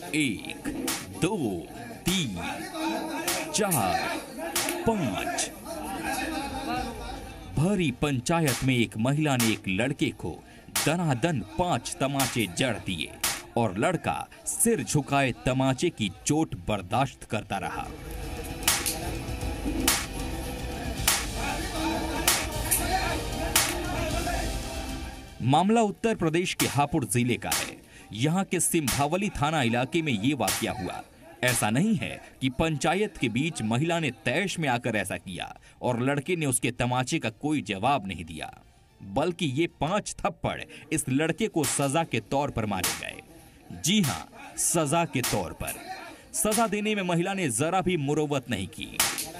1, 2, 3, 4, 5। भरी पंचायत में एक महिला ने एक लड़के को दनादन 5 तमाचे जड़ दिए और लड़का सिर झुकाए तमाचे की चोट बर्दाश्त करता रहा। मामला उत्तर प्रदेश के हापुड़ जिले का है। यहाँ के सिंभावली थाना इलाके में ये वाकया हुआ। ऐसा नहीं है कि पंचायत के बीच महिला ने तैश में आकर ऐसा किया और लड़के ने उसके तमाचे का कोई जवाब नहीं दिया, बल्कि ये 5 थप्पड़ इस लड़के को सजा के तौर पर मारे गए। जी हाँ, सजा के तौर पर। सजा देने में महिला ने जरा भी मुरव्वत नहीं की।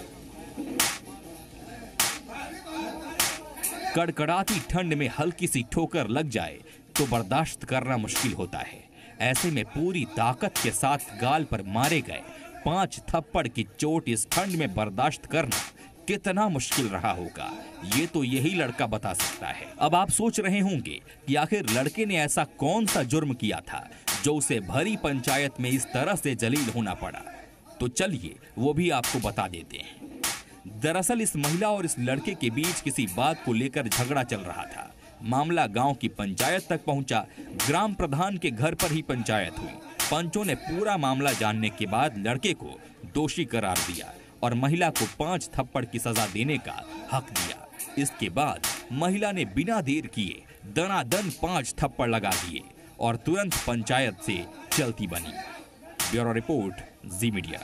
कड़कड़ाती ठंड में हल्की सी ठोकर लग जाए तो बर्दाश्त करना मुश्किल होता है। ऐसे में पूरी ताकत के साथ गाल पर मारे गए 5 थप्पड़ की चोट इस ठंड में बर्दाश्त करना कितना मुश्किल रहा होगा, ये तो यही लड़का बता सकता है। अब आप सोच रहे होंगे कि आखिर लड़के ने ऐसा कौन सा जुर्म किया था जो उसे भरी पंचायत में इस तरह से जलील होना पड़ा। तो चलिए वो भी आपको बता देते हैं। दरअसल इस महिला और इस लड़के के बीच किसी बात को लेकर झगड़ा चल रहा था। मामला गांव की पंचायत तक पहुंचा। ग्राम प्रधान के घर पर ही पंचायत हुई। पंचों ने पूरा मामला जानने के बाद लड़के को दोषी करार दिया और महिला को 5 थप्पड़ की सजा देने का हक दिया। इसके बाद महिला ने बिना देर किए दनादन 5 थप्पड़ लगा दिए और तुरंत पंचायत से चलती बनी। Bureau report, Zee media.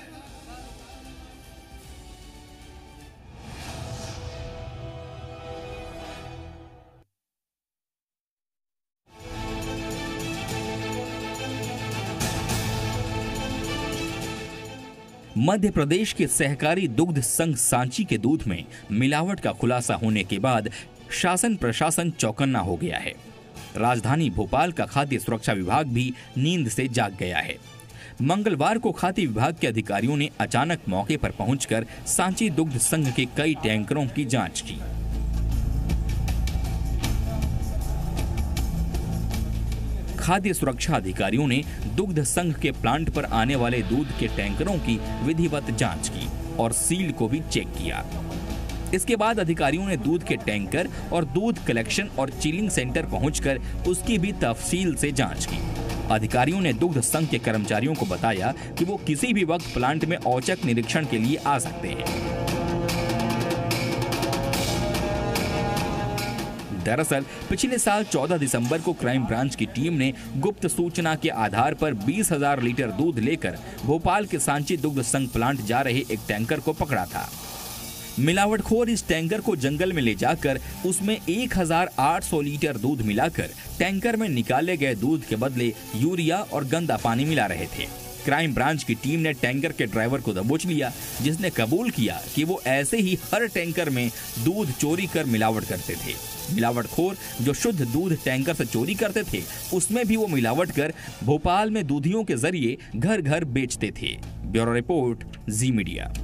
Madhya Pradesh के सहकारी दुग्ध संघ सांची के दूध में मिलावट का खुलासा होने के बाद शासन प्रशासन चौकन्ना हो गया है। राजधानी भोपाल का खाद्य सुरक्षा विभाग भी नींद से जाग गया है। मंगलवार को खाद्य विभाग के अधिकारियों ने अचानक मौके पर पहुंचकर सांची दुग्ध संघ के कई टैंकरों की जांच की। खाद्य सुरक्षा अधिकारियों ने दुग्ध संघ के प्लांट पर आने वाले दूध के टैंकरों की विधिवत जांच की और सील को भी चेक किया। इसके बाद अधिकारियों ने दूध के टैंकर और दूध कलेक्शन और चिलिंग सेंटर पहुंचकर उसकी भी तफसील से जांच की। अधिकारियों ने दुग्ध संघ के कर्मचारियों को बताया कि वो किसी भी वक्त प्लांट में औचक निरीक्षण के लिए आ सकते हैं। दरअसल पिछले साल 14 दिसंबर को क्राइम ब्रांच की टीम ने गुप्त सूचना के आधार पर 20,000 लीटर दूध लेकर भोपाल के सांची दुग्ध संघ प्लांट जा रहे एक टैंकर को पकड़ा था। मिलावटखोर इस टैंकर को जंगल में ले जाकर उसमें 1,800 लीटर दूध मिलाकर टैंकर में निकाले गए दूध के बदले यूरिया और गंदा पानी मिला रहे थे। क्राइम ब्रांच की टीम ने टैंकर के ड्राइवर को दबोच लिया, जिसने कबूल किया कि वो ऐसे ही हर टैंकर में दूध चोरी कर मिलावट करते थे। मिलावटखोर जो शुद्ध दूध टैंकर से चोरी करते थे, उसमें भी वो मिलावट कर भोपाल में दूधियों के जरिए घर घर बेचते थे। Bureau report, Zee media.